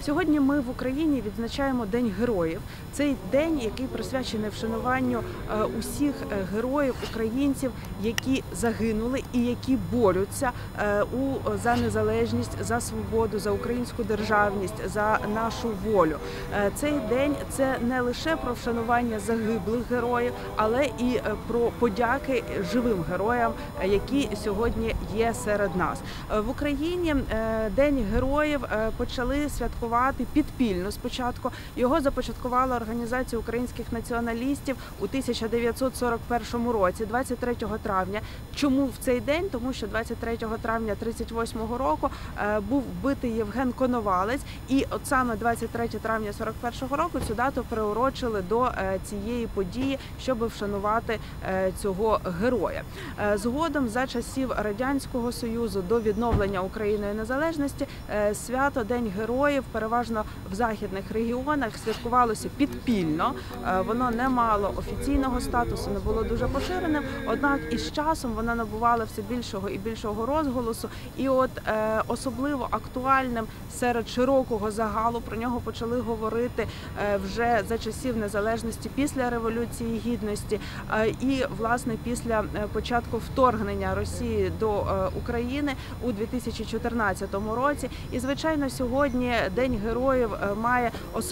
Сьогодні ми в Україні відзначаємо День героїв. Цей день, який присвячений вшануванню усіх героїв, українців, які загинули і які борються за незалежність, за свободу, за українську державність, за нашу волю. Цей день – це не лише про вшанування загиблих героїв, але і про подяки живим героям, які сьогодні є серед нас. В Україні День героїв почали святкувати підпільно спочатку. Його започаткувала Організація українських націоналістів у 1941 році, 23 травня. Чому в цей день? Тому що 23 травня 1938 року був вбитий Євген Коновалець, і от саме 23 травня 1941 року цю дату приурочили до цієї події, щоб вшанувати цього героя. Згодом, за часів Радянського Союзу, до відновлення Україною незалежності, свято День героїв переважно в західних регіонах святкувалося підпільно. Воно не мало офіційного статусу, не було дуже поширеним, однак із часом воно набувало все більшого і більшого розголосу. І от особливо актуальним серед широкого загалу про нього почали говорити вже за часів незалежності, після Революції Гідності і, власне, після початку вторгнення Росії до України у 2014 році. І, звичайно, сьогодні День героїв має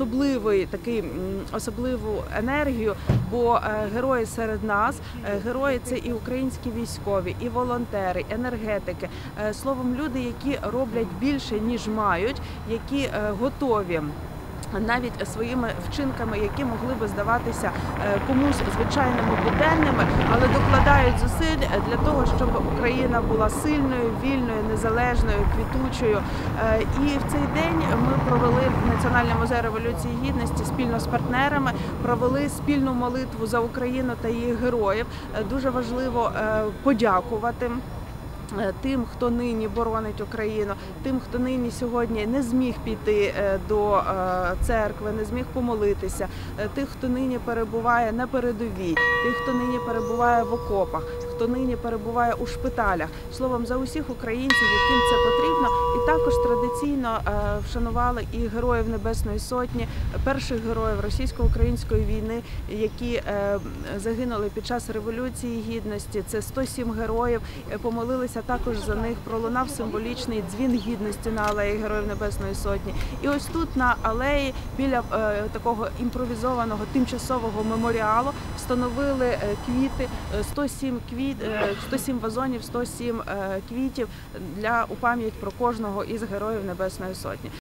особливу енергію, бо герої серед нас, герої – це і українські військові, і волонтери, енергетики, словом, люди, які роблять більше, ніж мають, які готові навіть своїми вчинками, які могли би здаватися комусь звичайними буденними, але докладають зусиль для того, щоб Україна була сильною, вільною, незалежною, квітучою. І в цей день ми провели в Національний музей Революції Гідності спільно з партнерами, провели спільну молитву за Україну та її героїв. Дуже важливо подякувати тим, хто нині боронить Україну, тим, хто нині сьогодні не зміг піти до церкви, не зміг помолитися, тих, хто нині перебуває на передовій, тих, хто нині перебуває в окопах, хто нині перебуває у шпиталях. Словом, за усіх українців, яким це потрібно. І також традиційно вшанували і героїв Небесної Сотні, перших героїв російсько-української війни, які загинули під час Революції Гідності. Це 107 героїв, помолилися також за них, пролунав символічний дзвін гідності на алеї Героїв Небесної Сотні. І ось тут на алеї, біля такого імпровізованого тимчасового меморіалу, встановили квіти, 107 вазонів, 107 квітів у пам'ять про кожного із Героїв Небесної Сотні.